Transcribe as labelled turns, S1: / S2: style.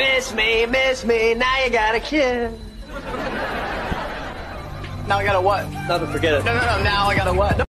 S1: Miss me, now you gotta kiss. Now I gotta what?
S2: Nothing, forget it.
S1: No, now I gotta what?